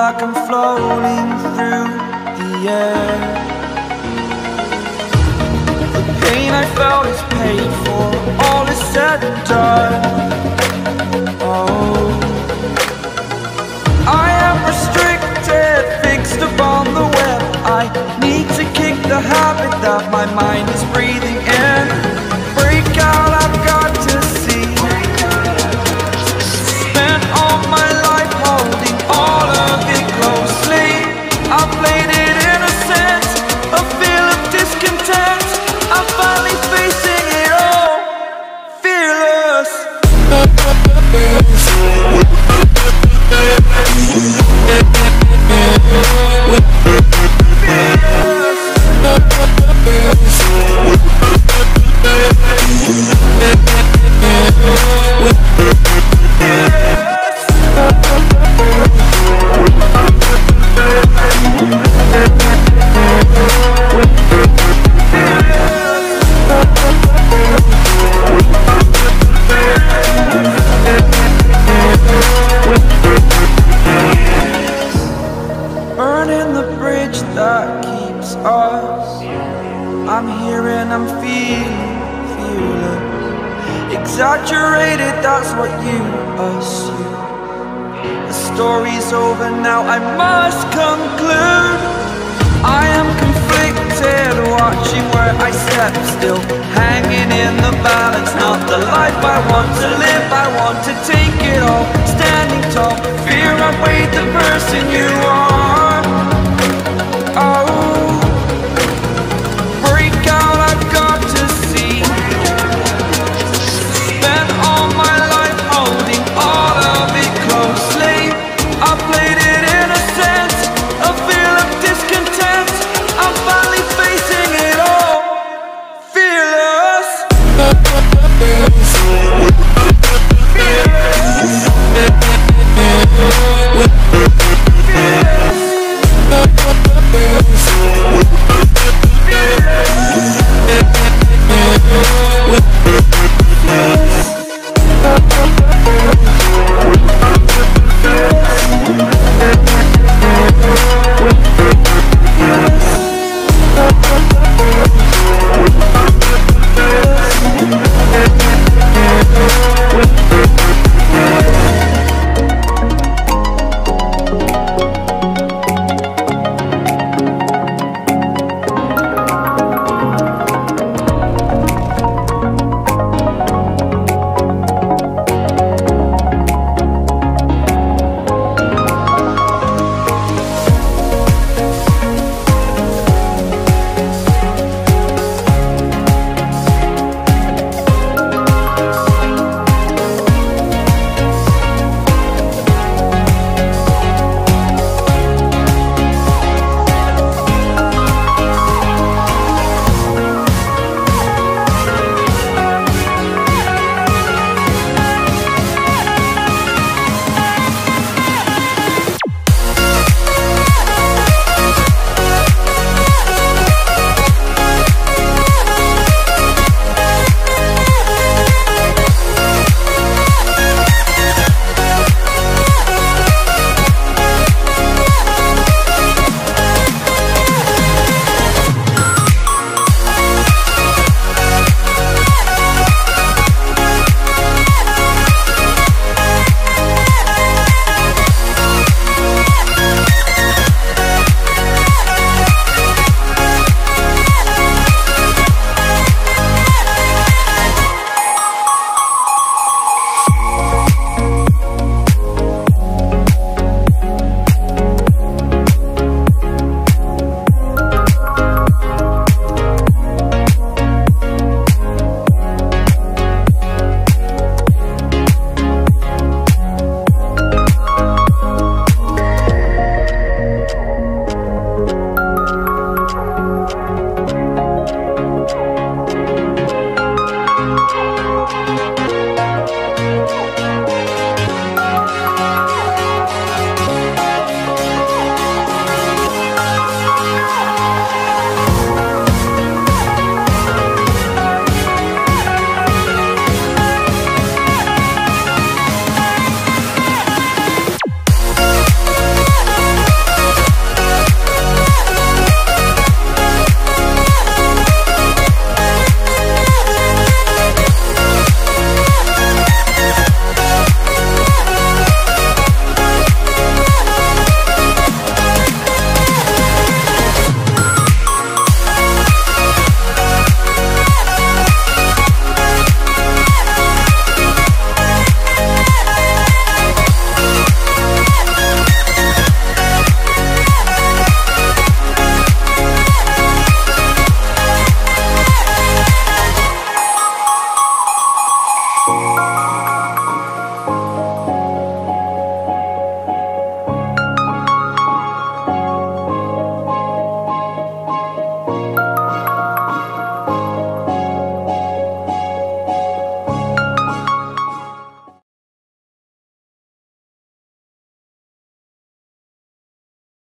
like I'm floating through the air. The pain I felt is paid for, all is said and done. Oh, I am restricted, fixed upon the web. I need to kick the habit that my mind is breathing in. Break out, I've got to see. Spent all my life holding all of it closely. I played it innocent, a feel of discontent. I'm finally facing it all, fearless. Burning the bridge that keeps us. I'm here and I'm feeling fearless. Exaggerated, that's what you assume. The story's over now, I must conclude. I am conflicted, watching where I step still, hanging in the balance. Not the life I want to live, I want to take it all. Standing tall, fear I weighed the person you are.